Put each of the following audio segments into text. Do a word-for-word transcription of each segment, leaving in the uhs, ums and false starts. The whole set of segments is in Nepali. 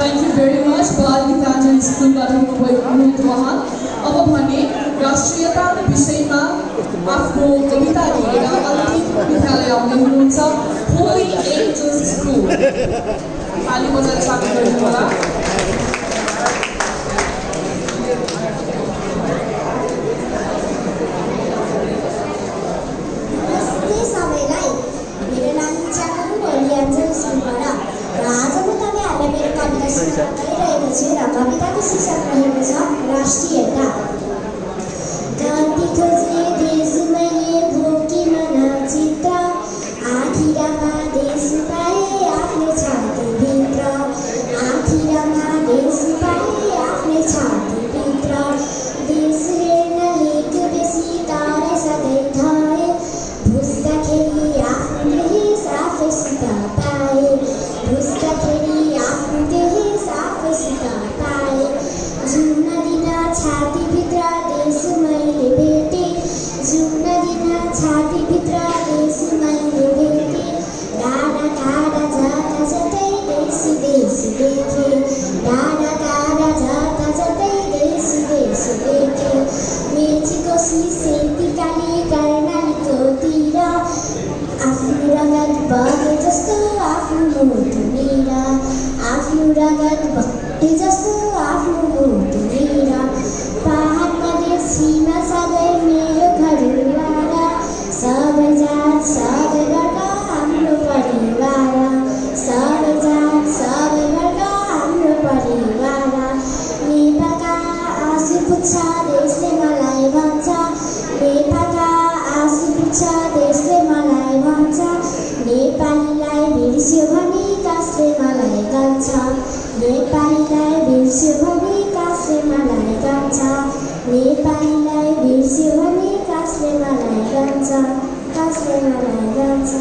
Thank you very much. बाल गीताञ्जली स्कुलबाट हुनुभएको हुनुहुन्छ उहाँ। अब भने राष्ट्रियता विषयमा आफ्नो कविता लिएर अन्तिम विद्यालय आउने हुनुहुन्छ होली एन्जल्स स्कुल। ताली बजाएर स्वागत गर्नु होला। नमस्ते सबैलाई। मेरो नाम चाकु होली एन्जल्स स्कुलबाट र आज म तपाईहरुलाई मेरो कविता सुनाउन गइरहेको छु र कविताको शीर्षक रहेको छ राष्ट्रियता। गान्धी खोजे देश मैले भोकी मना चित्र आखिरमा देश पाए आफ्नै छातीभित्र आखिरमा देश पाए आफ्नै छातीभित्र देश हेर्न एक बेसी टाढा सधैँ ठहरे बुझ्दाखेरि आफ्नो देश आफैसित पाए बुझ्दाखेरि आफ्नो देश आफैसित पाए जुन दिन छातीभित्र देश मैले भेटे जुन दिन छातीभित्र देश मैले भेटे टाढा टाढा जाँदा जतै देश देश देखे टाढा टाढा जाँदा जतै देश देश देखे मेचीको सिसेती काली कर्णालीको तिर आफ्नो रगत बगे जस्तो आफ्नो मुटुतिर आफ्नो रगत बगे जस्तो आफ्नो मुटुतिर पहाड मधेस सीमा सबै मेरो घरद्वार सबै जात सबै वर्ग हाम्रो परिवार सबै जात सबै वर्ग हाम्रो परिवार नेपालका आँसु पुग्छ देशले मलाई भन्छ नेपालका आँसु पुग्छ देशले मलाई भन्छ नेपालीलाई बिर्स्यो भने कसले मलाई गन्छ नेपालीलाई बिर्स्यो भने कसले मलाई गन्छ नेपालीलाई बिर्स्यो भने कसले मलाई गन्छ कसले मलाई गन्छ।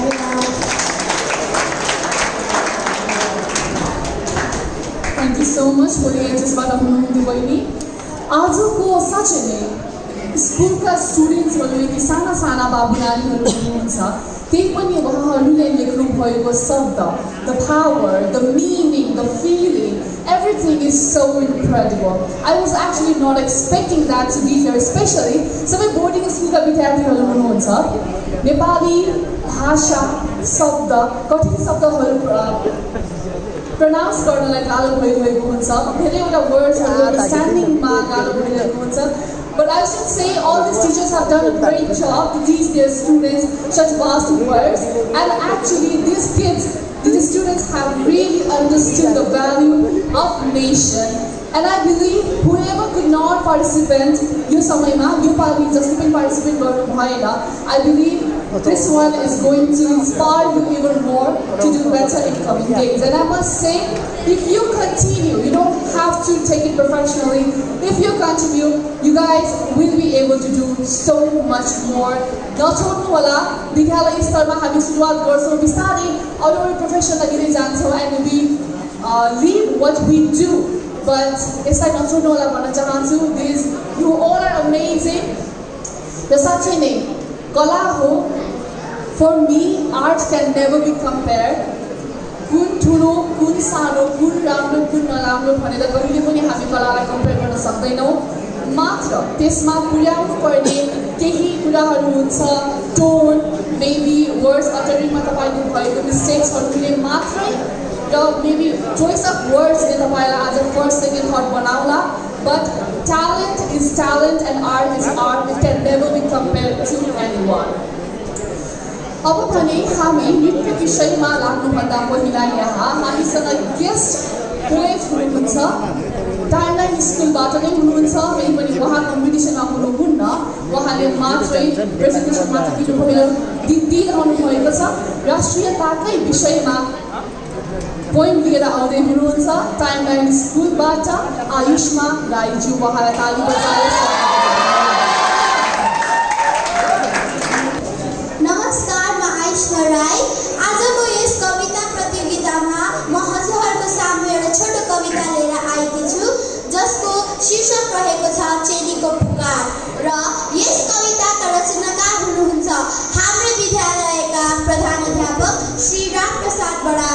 Thank you so much for the एन्जल्सबाट हुनुहुन्थ्यो बहिनी। आजको साँच्चै नै स्कुलका स्टुडेन्ट्सहरू यति साना साना बाबु नानीहरू हुनुहुन्छ त्यही पनि उहाँहरूले लेख्नु भएको शब्द the power, the meaning, the feeling, everything is so incredible. I was actually not expecting that to be here, especially सबै बोर्डिङ स्कुलका विद्यार्थीहरू हुनुहुन्छ। नेपाली भाषा शब्द कठिन शब्दहरू प्रनाउन्स गर्नलाई गाह्रो भइरहेको हुन्छ धेरैवटा वर्ड्सहरू अन्डरस्ट्यान्डिङमा गाह्रो भइरहेको हुन्छ। But I should say all these teachers have done a great job to teach their students such vast words, and actually these kids, these students have really understood the value of nation. And I believe whoever could not participate यो समयमा यो पालि जसले पनि participate गर्नु भएन, I believe this one is going to inspire you even more to do better in coming days. And I must say, if you continue, you don't have to take it professionally. If you continue, you guys will be able to do so much more. नछोड्नु होला विद्यालय स्तरमा हामी सुरुवात गर्छौँ बिस्तारै अरू अरू प्रोफेसनलाई लिँदै जान्छौँ and we uh, leave what we do. But यसलाई नछोड्नु होला भन्न चाहन्छु this you all are amazing. र साँच्चै नै कला हो for me art can never be compared. कुन ठुलो कुन सानो कुन राम्रो कुन नराम्रो भनेर कहिले पनि हामी कलालाई कम्पेयर गर्न सक्दैनौँ। मात्र त्यसमा पुर्याउनु पर्ने केही कुराहरू हुन्छ टोन मेबी वर्ड्स अटरिङमा तपाईँको भएको मिस्टेक्सहरूले मात्रै र मेबी चोइस अफ वर्ड्सले तपाईँलाई आज फर्स्ट सेकेन्ड थर्ड बनाउला। But talent is talent and art is art. It can never be compared to anyone. अब भने हामी नृत्य विषयमा लाग्नुभन्दा पहिला यहाँ हामीसँग गेस्ट पोएट हुनुहुन्छ टाइमलाइन स्कुलबाट नै हुनुहुन्छ। फेरि पनि उहाँ कम्पिटिसनमा हुनुहुन्न, उहाँले मात्रै प्रेजेन्टेसन मात्र दिनुभयो दिइरहनु भएको छ। राष्ट्रियताकै विषयमा पोइम लिएर आउँदै हुनुहुन्छ टाइमलाइन स्कुलबाट आयुष्मा राईज्यू। उहाँलाई ताली बजाएर राई। आज म यस कविता प्रतियोगितामा म हजुरहरूको सामु एउटा छोटो कविता लिएर आएकी छु जसको शीर्षक रहेको छ चेलीको पुकार। र यस कविताका रचनाकार हुनुहुन्छ हाम्रै विद्यालयका प्रधान अध्यापक श्री राम प्रसाद बराइली।